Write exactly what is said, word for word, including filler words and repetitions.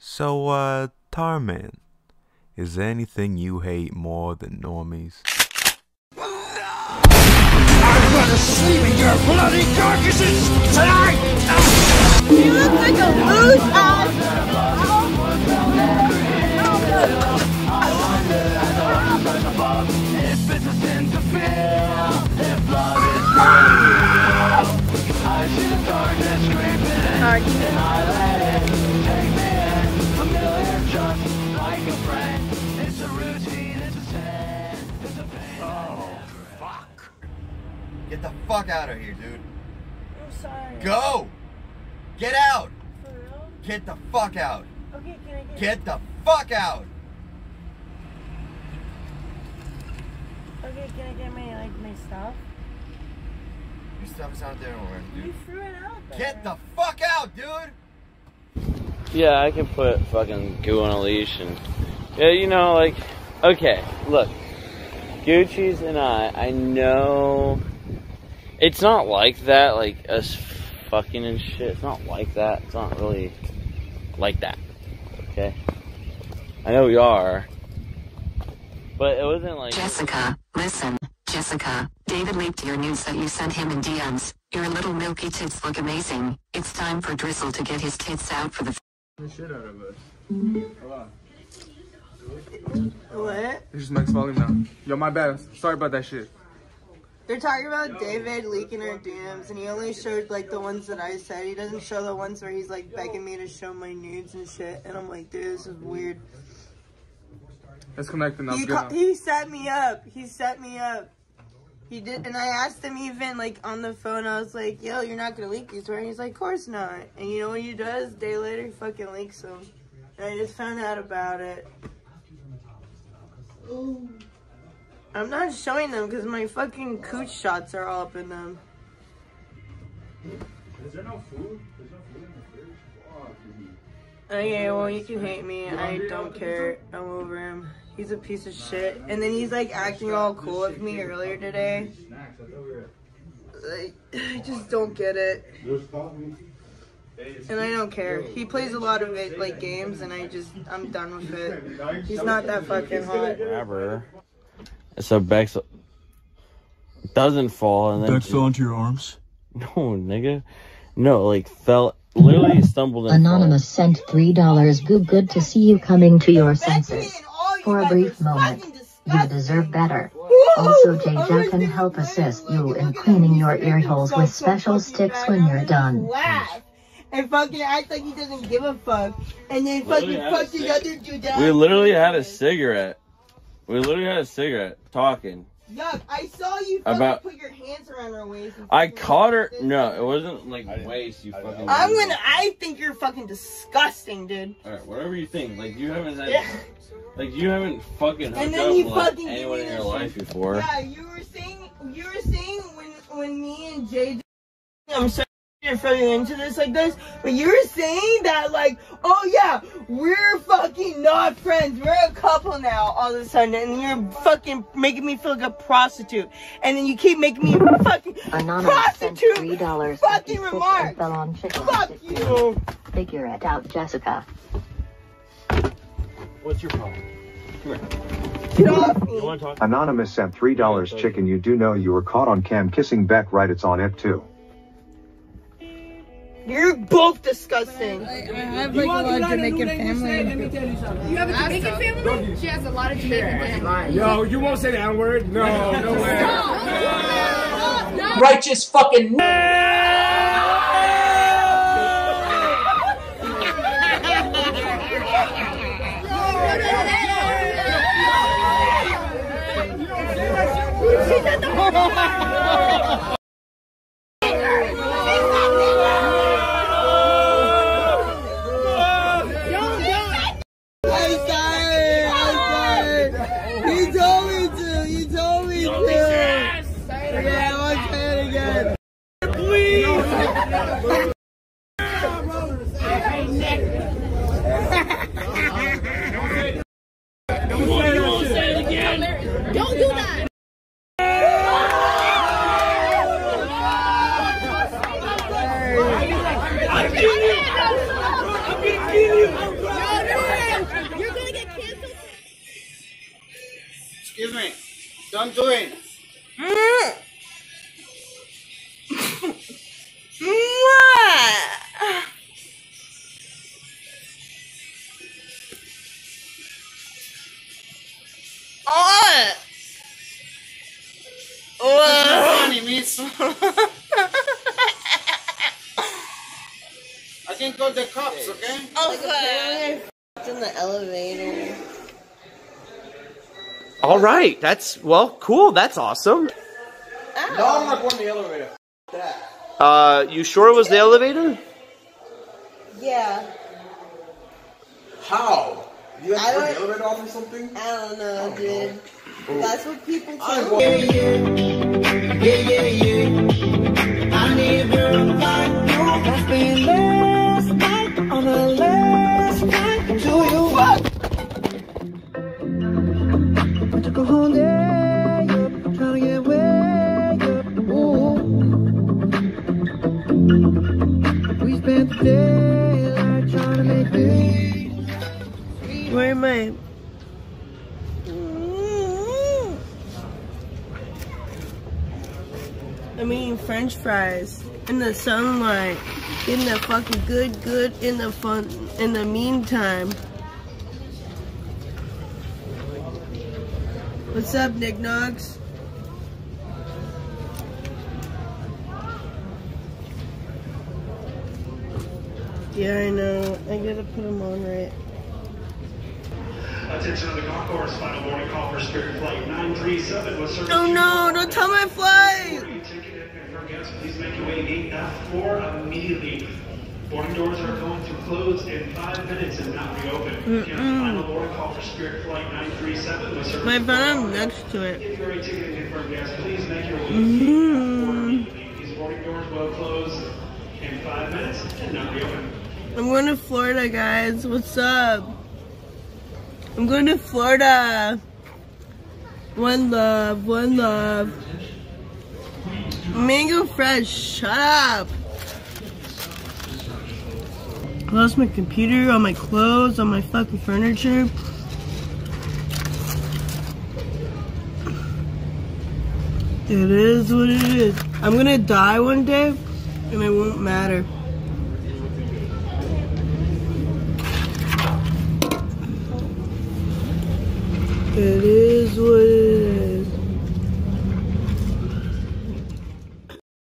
So, uh, Tarman, is there anything you hate more than normies? I'm gonna sleep in your bloody carcasses tonight! You look like a loose ass! If it's a sin to feel, if love is real, I see the darkness creeping in, I let it take me in. Familiar just like a friend. It's a routine, it's a sin, it's a pain. Oh, fuck. Get the fuck out of here, dude. I'm sorry. Go! Get out! For real? Get the fuck out! Okay, can I get... Get the fuck out! Okay, can I get my, like, my stuff? Your stuff is out there anywhere, You dude. threw it out there. Get the fuck out, dude! Yeah, I can put fucking goo on a leash and... Yeah, you know, like... Okay, look. Gucci's and I, I know... It's not like that, like, us fucking and shit. It's not like that. It's not really like that. Okay? I know we are. But it wasn't like... Jessica, listen. Jessica, David leaked your news that you sent him in D Ms. Your little milky tits look amazing. It's time for Drizzle to get his tits out for the... The shit out of us. Hold on. What? It's just max volume now. Yo, my bad. Sorry about that shit. They're talking about David leaking our D Ms, and he only showed, like, the ones that I said. He doesn't show the ones where he's, like, begging me to show my nudes and shit. And I'm like, dude, this is weird. Let's connect and He, I'll he set me up. He set me up. He did, and I asked him even, like, on the phone, I was like, yo, you're not gonna leak these, right? And he's like, of course not. And you know what he does? A day later, he fucking leaks them. And I just found out about it. I'm not showing them because my fucking cooch shots are all up in them. Is there no food? There's no food in the fridge? Oh, Okay, well, you can hate me. I don't care. I'm over him. He's a piece of shit. And then he's like acting all cool with me earlier today. Like, I just don't get it. And I don't care. He plays a lot of it, like games, and I just, I'm done with it. He's not that fucking hot. Whatever. So Bex doesn't fall and then Bex fell into your arms? No, nigga. No, like fell, literally stumbled and Anonymous sent three dollars. Goo, good to see you coming to your senses. For a brief moment, you deserve better. Also, J J can help assist you in cleaning your ear holes with special sticks when you're done. Laugh and fucking act like he doesn't give a fuck, and then fucking fuck the other dude down. we literally had a cigarette. We literally had a cigarette talking. Yuck, I saw you fucking About- put your hands around her waist. and I fucking caught her. this. No, it wasn't like waist. You fucking. I'm gonna, I think you're fucking disgusting, dude. Alright, whatever you think. Like you haven't had. Yeah. Like you haven't fucking hooked And up then you with like, fucking give anyone me in this your shit. life before. Yeah, you were saying, you were saying when, when me and J J, I'm sorry to throw you into this like this, but you were saying that like, oh yeah, we're fucking not friends, we're a couple now all of a sudden, and you're fucking making me feel like a prostitute, and then you keep making me a fucking Anonymous sent prostitute three dollars. fucking remarks. Fell on chicken. Fuck you. Figure it out, Jessica. What's your problem? Come here. Get off me. You want to talk? Anonymous sent three dollars. Chicken, you do know you were caught on cam kissing Beck, right? It's on it too. You're both disgusting. I have like a lot of Jamaican family. Let me tell you something. You have a Jamaican family? She has a lot of Jamaican family. Yo, you won't say the N word? No, no way. Righteous fucking. Don't do that. I'm gonna kill you. I'm gonna kill you. I'm doing. Mm. Oh. Oh. Funny, miss. I can call the cops, okay? Okay. In the elevator. All right, that's well, cool. That's awesome. Ow. No, I'm not going to the elevator. That. Uh, you sure it was the elevator? Yeah. How? You have I to turn don't- the elevator off or something? I don't know, dude. Oh. That's what people I tell want- me. Yeah, yeah, yeah. I need a girl like you. I spent last night on the last night to you. What? I took a whole day up, trying to get way up. Ooh. We spent the daylight trying to make it. Where am I? I'm eating French fries in the sunlight, getting the fucking good, good in the fun. In the meantime, what's up, Nick Knox? Yeah, I know. I gotta put them on right. Attention on the golf course, final boarding call for Spirit Flight nine three seven was service. Oh no! Don't tell my flight. Ticket and confirm guests, please make your way to gate F four immediately. Boarding doors are going to close in five minutes and not reopen. Mm-mm. Final boarding call for Spirit Flight nine three seven was service. My phone next to it. If you're a ticket and confirm guests, please make your way to Mm-hmm. gate F four immediately. These boarding doors will close in five minutes and not reopen. I'm going to Florida, guys. What's up? I'm going to Florida. One love, one love. Mango Fresh, shut up. I lost my computer, all my clothes, all my fucking furniture. It is what it is. I'm gonna die one day, and it won't matter. It is what